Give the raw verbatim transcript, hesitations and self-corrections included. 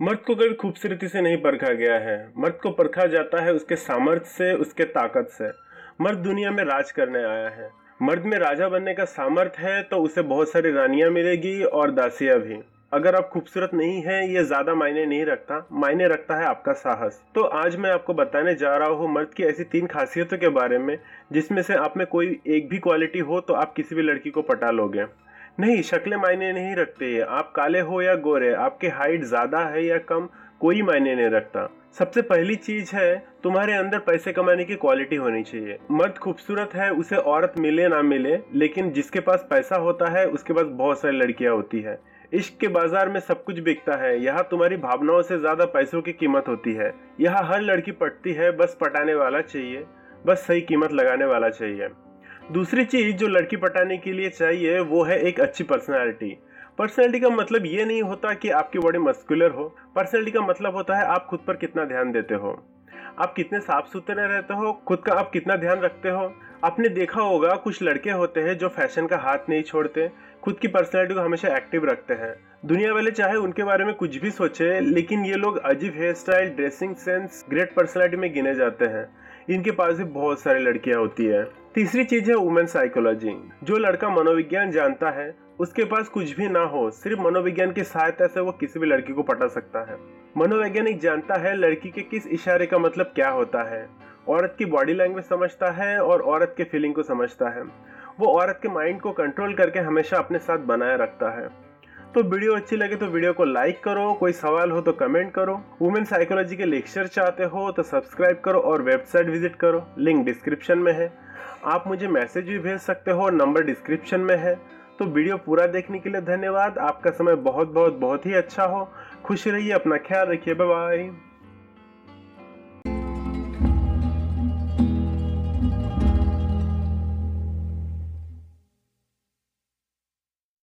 मर्द को कभी खूबसूरती से नहीं परखा गया है। मर्द को परखा जाता है उसके सामर्थ्य से, उसके ताकत से। मर्द दुनिया में राज करने आया है। मर्द में राजा बनने का सामर्थ्य है तो उसे बहुत सारी रानियां मिलेगी और दासियां भी। अगर आप खूबसूरत नहीं हैं ये ज्यादा मायने नहीं रखता, मायने रखता है आपका साहस। तो आज मैं आपको बताने जा रहा हूँ मर्द की ऐसी तीन खासियतों के बारे में जिसमें से आप में कोई एक भी क्वालिटी हो तो आप किसी भी लड़की को पटा लोगे। नहीं, शक्लें मायने नहीं रखते। आप काले हो या गोरे, आपके हाइट ज्यादा है या कम, कोई मायने नहीं रखता। सबसे पहली चीज है तुम्हारे अंदर पैसे कमाने की क्वालिटी होनी चाहिए। मर्द खूबसूरत है उसे औरत मिले ना मिले, लेकिन जिसके पास पैसा होता है उसके पास बहुत सारी लड़कियां होती है। इश्क के बाजार में सब कुछ बिकता है। यहाँ तुम्हारी भावनाओं से ज्यादा पैसों की कीमत होती है। यहाँ हर लड़की पटती है, बस पटाने वाला चाहिए, बस सही कीमत लगाने वाला चाहिए। दूसरी चीज जो लड़की पटाने के लिए चाहिए वो है एक अच्छी पर्सनालिटी। पर्सनालिटी का मतलब ये नहीं होता कि आपकी बॉडी मस्कुलर हो। पर्सनालिटी का मतलब होता है आप खुद पर कितना ध्यान देते हो, आप कितने साफ सुथरे रहते हो, खुद का आप कितना ध्यान रखते हो। आपने देखा होगा कुछ लड़के होते हैं जो फैशन का हाथ नहीं छोड़ते, खुद की पर्सनालिटी को हमेशा एक्टिव रखते हैं। दुनिया वाले चाहे उनके बारे में कुछ भी सोचे, लेकिन ये लोग अजीब hair style, dressing sense, great personality में गिने जाते हैं। इनके पास भी बहुत सारी लड़कियां होती है। तीसरी चीज है वुमेन साइकोलॉजी। जो लड़का मनोविज्ञान जानता है उसके पास कुछ भी ना हो, सिर्फ मनोविज्ञान की सहायता से वो किसी भी लड़की को पटा सकता है। मनोवैज्ञानिक जानता है लड़की के किस इशारे का मतलब क्या होता है, औरत की बॉडी लैंग्वेज समझता है और औरत के फीलिंग को समझता है। वो औरत के माइंड को कंट्रोल करके हमेशा अपने साथ बनाए रखता है। तो वीडियो अच्छी लगे तो वीडियो को लाइक करो, कोई सवाल हो तो कमेंट करो। वुमेन साइकोलॉजी के लेक्चर चाहते हो तो सब्सक्राइब करो और वेबसाइट विजिट करो, लिंक डिस्क्रिप्शन में है। आप मुझे मैसेज भी भेज सकते हो, नंबर डिस्क्रिप्शन में है। तो वीडियो पूरा देखने के लिए धन्यवाद। आपका समय बहुत बहुत बहुत ही अच्छा हो। खुश रहिए, अपना ख्याल रखिए, बाय बाय।